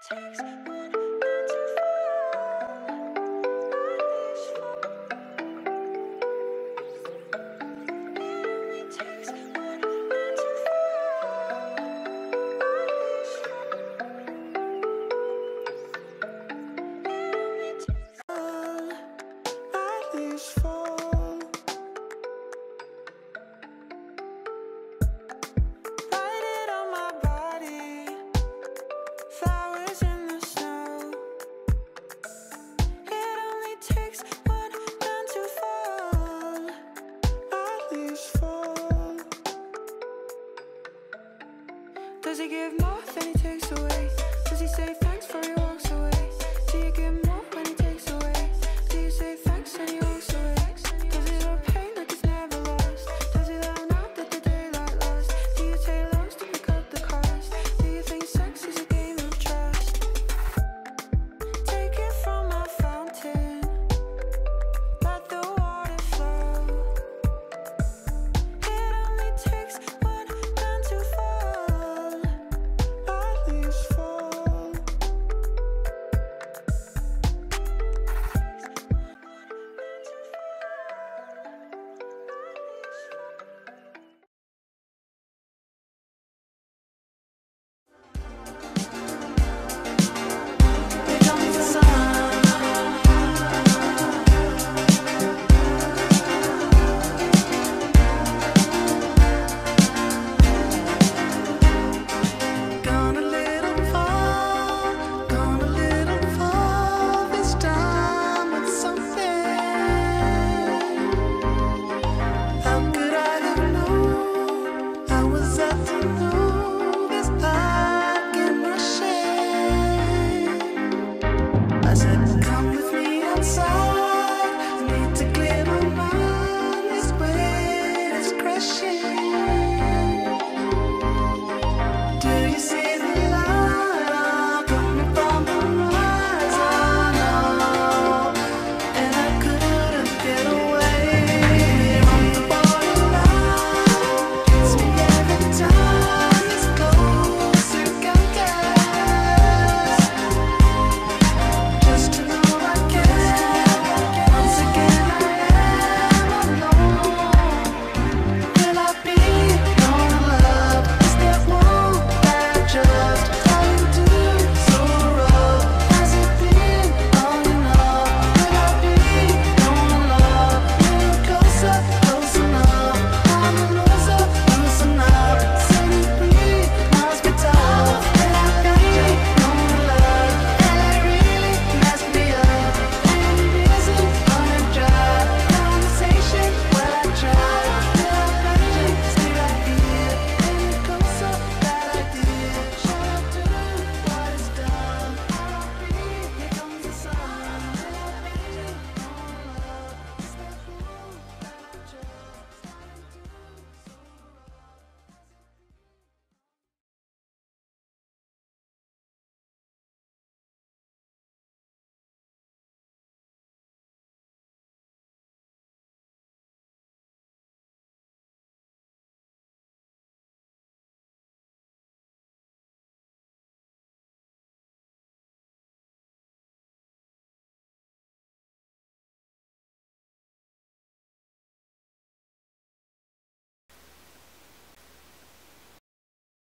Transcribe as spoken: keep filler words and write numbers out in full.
Does he give more than he takes away? Does he say thanks for he walks away? Do you give more when he takes away? Do you say thanks and he walks away? Does he love pain like it's never lost? Does he love now that the daylight lost? Do you take loans to pick up the cost? Do you think sex is a game of trust? Take it from my fountain, let the water flow. It only takes one man to fall. At least